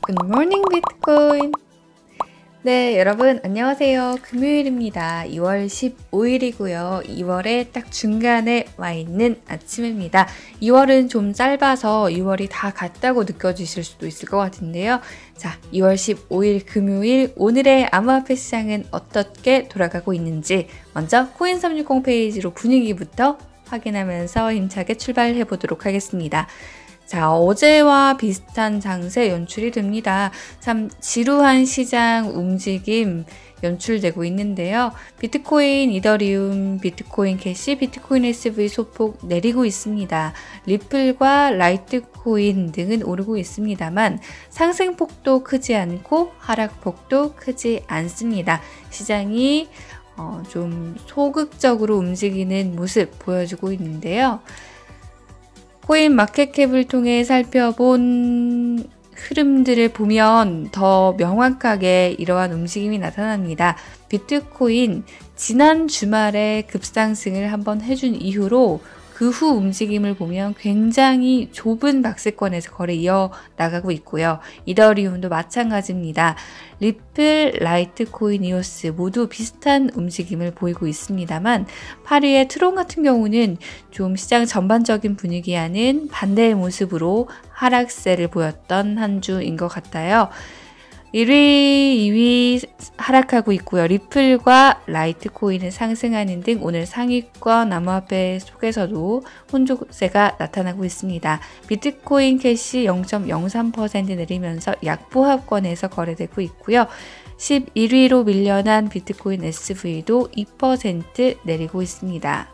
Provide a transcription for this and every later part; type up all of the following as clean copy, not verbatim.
굿모닝 비트코인. 네, 여러분 안녕하세요. 금요일입니다. 2월 15일이고요. 2월의 딱 중간에 와 있는 아침입니다. 2월은 좀 짧아서 2월이 다 갔다고 느껴지실 수도 있을 것 같은데요. 자, 2월 15일 금요일 오늘의 암호화폐 시장은 어떻게 돌아가고 있는지 먼저 코인360 페이지로 분위기부터 확인하면서 힘차게 출발해 보도록 하겠습니다. 자, 어제와 비슷한 장세 연출이 됩니다. 참 지루한 시장 움직임 연출되고 있는데요. 비트코인, 이더리움, 비트코인 캐시, 비트코인 SV 소폭 내리고 있습니다. 리플과 라이트코인 등은 오르고 있습니다만 상승폭도 크지 않고 하락폭도 크지 않습니다. 시장이 좀 소극적으로 움직이는 모습 보여주고 있는데요. 코인 마켓캡을 통해 살펴본 흐름들을 보면 더 명확하게 이러한 움직임이 나타납니다. 비트코인 지난 주말에 급상승을 한번 해준 이후로 그 후 움직임을 보면 굉장히 좁은 박스권에서 거래 이어나가고 있고요. 이더리움도 마찬가지입니다. 리플, 라이트코인, 이오스 모두 비슷한 움직임을 보이고 있습니다만 8위의 트론 같은 경우는 좀 시장 전반적인 분위기와는 반대의 모습으로 하락세를 보였던 한 주인 것 같아요. 1위, 2위 하락하고 있고요. 리플과 라이트코인은 상승하는 등 오늘 상위권 암호화폐 속에서도 혼조세가 나타나고 있습니다. 비트코인 캐시 0.03% 내리면서 약보합권에서 거래되고 있고요. 11위로 밀려난 비트코인 SV도 2% 내리고 있습니다.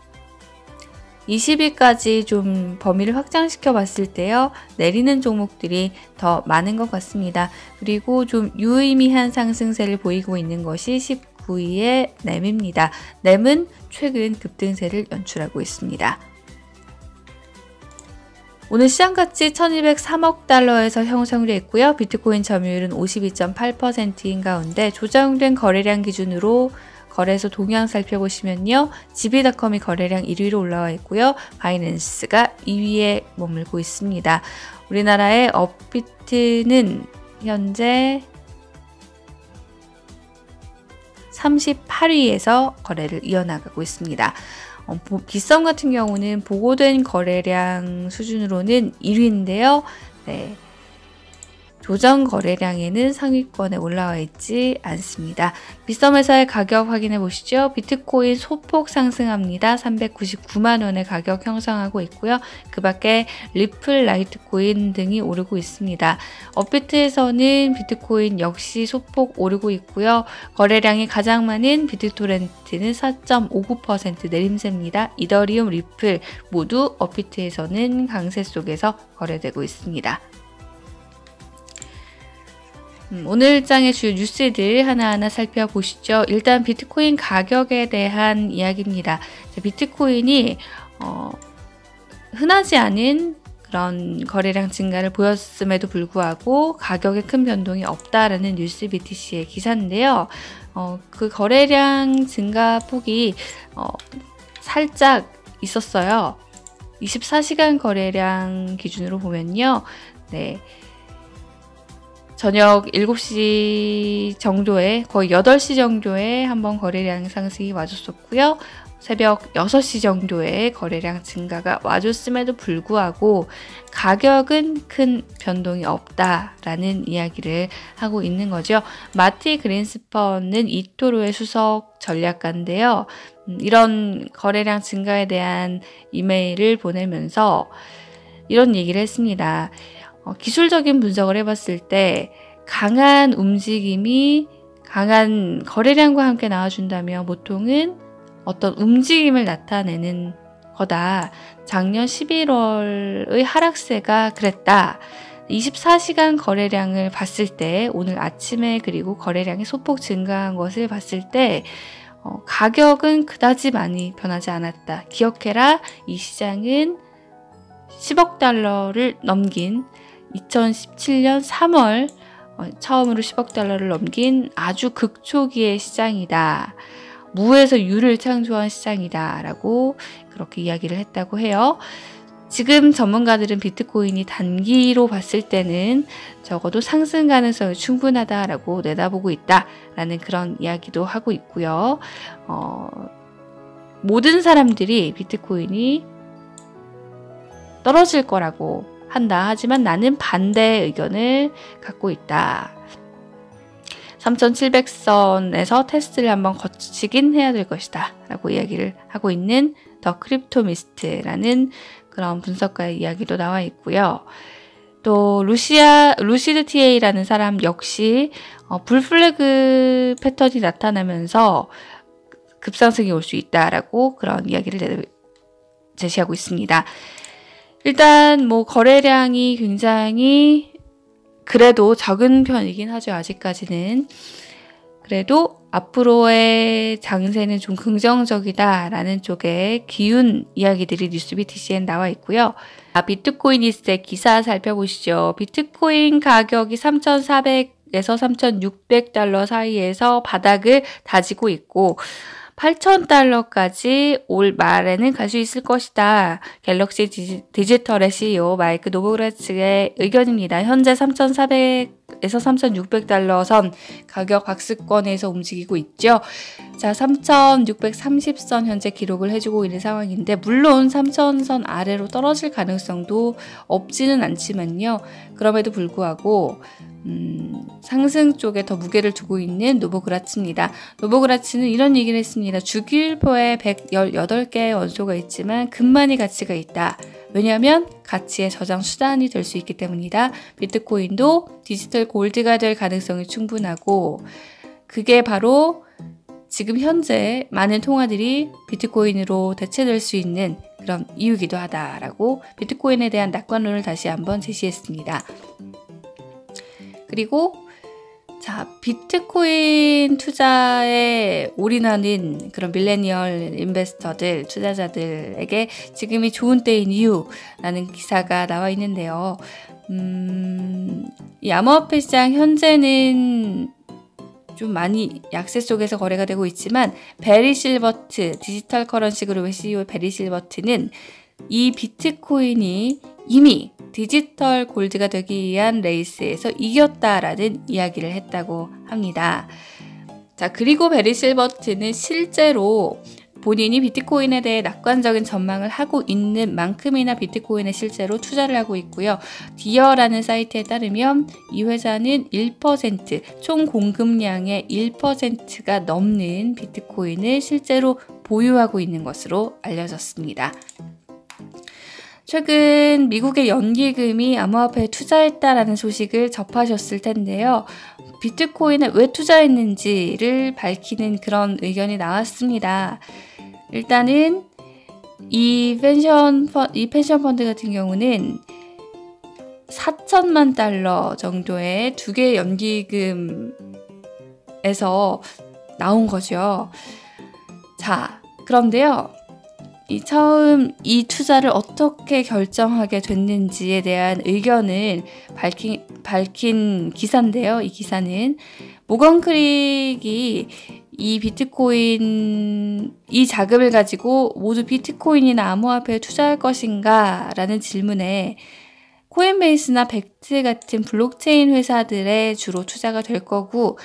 20위까지 좀 범위를 확장시켜 봤을 때요. 내리는 종목들이 더 많은 것 같습니다. 그리고 좀 유의미한 상승세를 보이고 있는 것이 19위의 램입니다. 램은 최근 급등세를 연출하고 있습니다. 오늘 시장가치 1203억 달러에서 형성됐고요. 비트코인 점유율은 52.8%인 가운데 조정된 거래량 기준으로 거래소 동향 살펴보시면요. 지비닷컴이 거래량 1위로 올라와 있고요. 바이낸스가 2위에 머물고 있습니다. 우리나라의 업비트는 현재 38위에서 거래를 이어나가고 있습니다. 빗썸 같은 경우는 보고된 거래량 수준으로는 1위인데요. 네. 조정 거래량에는 상위권에 올라와 있지 않습니다. 빗썸에서의 가격 확인해 보시죠. 비트코인 소폭 상승합니다. 399만 원의 가격 형성하고 있고요. 그 밖에 리플, 라이트코인 등이 오르고 있습니다. 업비트에서는 비트코인 역시 소폭 오르고 있고요. 거래량이 가장 많은 비트토렌트는 4.59% 내림세입니다. 이더리움, 리플 모두 업비트에서는 강세 속에서 거래되고 있습니다. 오늘 장의 주요 뉴스들 하나하나 살펴보시죠. 일단 비트코인 가격에 대한 이야기입니다. 비트코인이 흔하지 않은 그런 거래량 증가를 보였음에도 불구하고 가격에 큰 변동이 없다라는 뉴스 BTC의 기사인데요. 그 거래량 증가 폭이 살짝 있었어요. 24시간 거래량 기준으로 보면요. 네. 저녁 7시 정도에 거의 8시 정도에 한번 거래량 상승이 와줬었고요. 새벽 6시 정도에 거래량 증가가 와줬음에도 불구하고 가격은 큰 변동이 없다라는 이야기를 하고 있는 거죠. 마티 그린스펀은 이토로의 수석 전략가인데요. 이런 거래량 증가에 대한 이메일을 보내면서 이런 얘기를 했습니다. 기술적인 분석을 해봤을 때 강한 움직임이 강한 거래량과 함께 나와준다면 보통은 어떤 움직임을 나타내는 거다. 작년 11월의 하락세가 그랬다. 24시간 거래량을 봤을 때 오늘 아침에 그리고 거래량이 소폭 증가한 것을 봤을 때 가격은 그다지 많이 변하지 않았다. 기억해라. 이 시장은 10억 달러를 넘긴 2017년 3월 처음으로 10억 달러를 넘긴 아주 극초기의 시장이다. 무에서 유를 창조한 시장이다 라고 그렇게 이야기를 했다고 해요. 지금 전문가들은 비트코인이 단기로 봤을 때는 적어도 상승 가능성이 충분하다라고 내다보고 있다라는 그런 이야기도 하고 있고요. 모든 사람들이 비트코인이 떨어질 거라고 한다. 하지만 나는 반대 의견을 갖고 있다. 3700선에서 테스트를 한번 거치긴 해야 될 것이다 라고 이야기를 하고 있는 더 크립토미스트라는 그런 분석가의 이야기도 나와 있고요. 또 루시드 TA라는 사람 역시 불플래그 패턴이 나타나면서 급상승이 올 수 있다라고 그런 이야기를 제시하고 있습니다. 일단 뭐 거래량이 굉장히 그래도 적은 편이긴 하죠. 아직까지는. 그래도 앞으로의 장세는 좀 긍정적이다라는 쪽의 기운 이야기들이 뉴스 BTC에 나와 있고요. 비트코인이스트의 기사 살펴보시죠. 비트코인 가격이 3,400에서 3,600달러 사이에서 바닥을 다지고 있고 8,000달러까지 올 말에는 갈 수 있을 것이다. 갤럭시 디지털의 CEO 마이크 노보그라츠의 의견입니다. 현재 3,400에서 3,600달러 선 가격 박스권에서 움직이고 있죠. 자, 3,630선 현재 기록을 해주고 있는 상황인데 물론 3,000선 아래로 떨어질 가능성도 없지는 않지만요. 그럼에도 불구하고 상승 쪽에 더 무게를 두고 있는 노보그라츠입니다. 노보그라츠는 이런 얘기를 했습니다. 주기율표에 118개의 원소가 있지만 금만이 가치가 있다. 왜냐하면 가치의 저장 수단이 될 수 있기 때문이다. 비트코인도 디지털 골드가 될 가능성이 충분하고 그게 바로 지금 현재 많은 통화들이 비트코인으로 대체될 수 있는 그런 이유기도 하다라고 비트코인에 대한 낙관론을 다시 한번 제시했습니다. 그리고 자, 비트코인 투자에 올인하는 그런 밀레니얼 인베스터들, 투자자들에게 지금이 좋은 때인 이유라는 기사가 나와 있는데요. 이 암호화폐 시장 현재는 좀 많이 약세 속에서 거래가 되고 있지만 베리 실버트, 디지털 커런시 그룹의 CEO 베리 실버트는 이 비트코인이 이미 디지털 골드가 되기 위한 레이스에서 이겼다라는 이야기를 했다고 합니다. 자, 그리고 베리 실버트는 실제로 본인이 비트코인에 대해 낙관적인 전망을 하고 있는 만큼이나 비트코인에 실제로 투자를 하고 있고요. 디어라는 사이트에 따르면 이 회사는 1%, 총 공급량의 1%가 넘는 비트코인을 실제로 보유하고 있는 것으로 알려졌습니다. 최근 미국의 연기금이 암호화폐에 투자했다라는 소식을 접하셨을 텐데요. 비트코인에 왜 투자했는지를 밝히는 그런 의견이 나왔습니다. 일단은 이 펜션 펀드 같은 경우는 4천만 달러 정도의 두 개의 연기금에서 나온 거죠. 자, 그런데요. 처음 이 투자를 어떻게 결정하게 됐는지에 대한 의견을 밝힌 기사인데요. 이 기사는 모건 크릭이 이 비트코인, 이 자금을 가지고 모두 비트코인이나 암호화폐에 투자할 것인가? 라는 질문에 코인베이스나 벡트 같은 블록체인 회사들에 주로 투자가 될 거고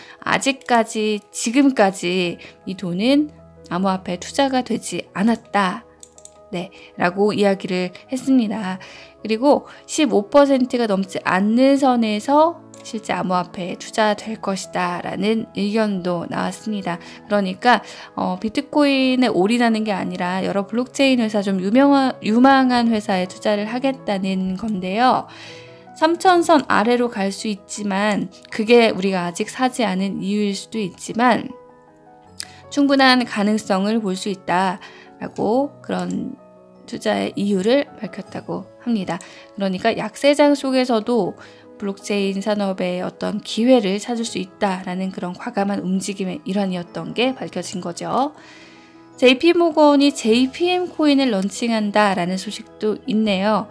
지금까지 이 돈은 암호화폐에 투자가 되지 않았다. 네, 라고 이야기를 했습니다. 그리고 15%가 넘지 않는 선에서 실제 암호화폐에 투자될 것이다 라는 의견도 나왔습니다. 그러니까 비트코인에 올인하는 게 아니라 여러 블록체인 회사 좀 유망한 회사에 투자를 하겠다는 건데요. 3,000선 아래로 갈 수 있지만 그게 우리가 아직 사지 않은 이유일 수도 있지만 충분한 가능성을 볼 수 있다라고 그런 투자의 이유를 밝혔다고 합니다. 그러니까 약세장 속에서도 블록체인 산업의 어떤 기회를 찾을 수 있다라는 그런 과감한 움직임의 일환이었던 게 밝혀진 거죠. JP모건이 JPM 코인을 런칭한다라는 소식도 있네요.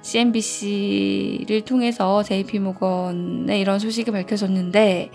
CNBC를 통해서 JP모건의 이런 소식이 밝혀졌는데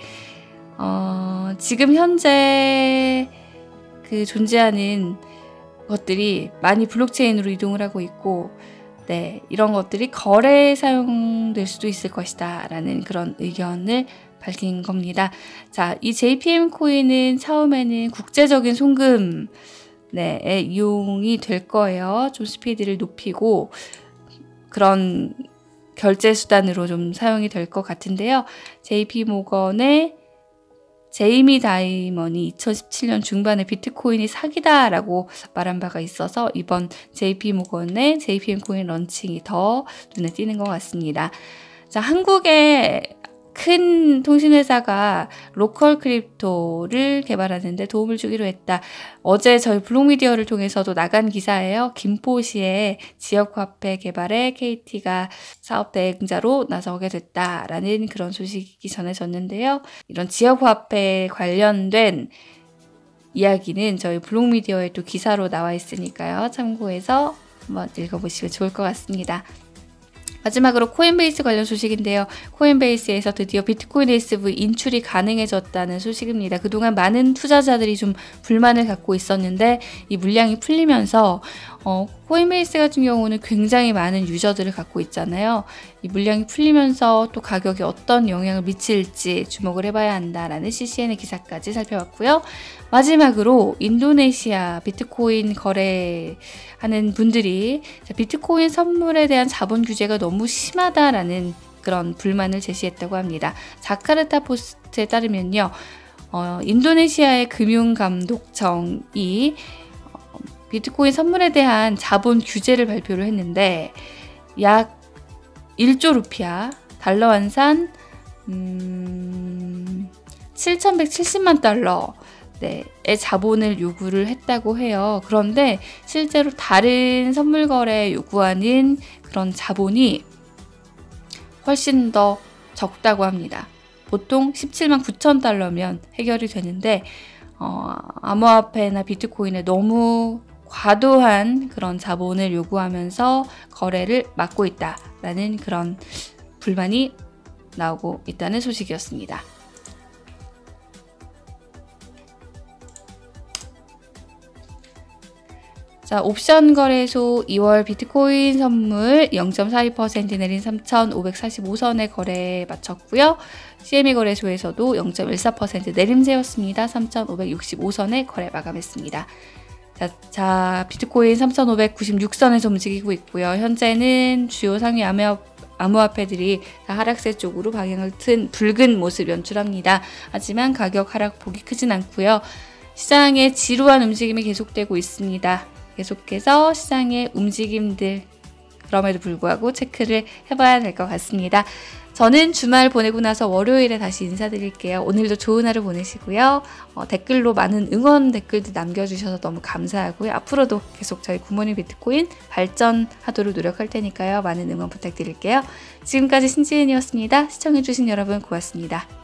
지금 현재 존재하는 것들이 많이 블록체인으로 이동을 하고 있고 네, 이런 것들이 거래에 사용될 수도 있을 것이다 라는 그런 의견을 밝힌 겁니다. 자, 이 JPM 코인은 처음에는 국제적인 송금 네, 이용이 될 거예요. 좀 스피드를 높이고 그런 결제 수단으로 좀 사용이 될 것 같은데요. JP모건의 제이미 다이먼이 2017년 중반에 비트코인이 사기다라고 말한 바가 있어서 이번 JP모건의 JPM 코인 런칭이 더 눈에 띄는 것 같습니다. 자, 한국의 큰 통신회사가 로컬 크립토를 개발하는데 도움을 주기로 했다. 어제 저희 블록미디어를 통해서도 나간 기사예요. 김포시의 지역화폐 개발에 KT가 사업 대행자로 나서게 됐다라는 그런 소식이 전해졌는데요. 이런 지역화폐 관련된 이야기는 저희 블록미디어에 또 기사로 나와 있으니까요. 참고해서 한번 읽어보시면 좋을 것 같습니다. 마지막으로 코인베이스 관련 소식인데요. 코인베이스에서 드디어 비트코인 SV 인출이 가능해졌다는 소식입니다. 그동안 많은 투자자들이 좀 불만을 갖고 있었는데 이 물량이 풀리면서 코인베이스 같은 경우는 굉장히 많은 유저들을 갖고 있잖아요. 이 물량이 풀리면서 또 가격에 어떤 영향을 미칠지 주목을 해봐야 한다라는 CCN의 기사까지 살펴봤고요. 마지막으로 인도네시아 비트코인 거래하는 분들이 비트코인 선물에 대한 자본 규제가 너무 심하다라는 그런 불만을 제시했다고 합니다. 자카르타 포스트에 따르면요. 인도네시아의 금융감독청이 비트코인 선물에 대한 자본 규제를 발표를 했는데 약 1조 루피아, 달러 환산 7,170만 달러 의 자본을 요구를 했다고 해요. 그런데 실제로 다른 선물 거래에 요구하는 그런 자본이 훨씬 더 적다고 합니다. 보통 17만 9천 달러면 해결이 되는데 암호화폐나 비트코인에 너무 과도한 그런 자본을 요구하면서 거래를 막고 있다라는 그런 불만이 나오고 있다는 소식이었습니다. 자, 옵션 거래소 2월 비트코인 선물 0.42% 내린 3,545선의 거래에 마쳤고요. CME 거래소에서도 0.14% 내림세였습니다. 3,565선의 거래 마감했습니다. 자, 비트코인 3,596선에서 움직이고 있고요. 현재는 주요 상위 암호화폐들이 다 하락세 쪽으로 방향을 튼 붉은 모습 연출합니다. 하지만 가격 하락폭이 크진 않고요. 시장의 지루한 움직임이 계속되고 있습니다. 계속해서 시장의 움직임들 그럼에도 불구하고 체크를 해봐야 될 것 같습니다. 저는 주말 보내고 나서 월요일에 다시 인사드릴게요. 오늘도 좋은 하루 보내시고요. 댓글로 많은 응원 댓글도 남겨주셔서 너무 감사하고요. 앞으로도 계속 저희 굿모닝 비트코인 발전하도록 노력할 테니까요. 많은 응원 부탁드릴게요. 지금까지 신지은이었습니다. 시청해주신 여러분 고맙습니다.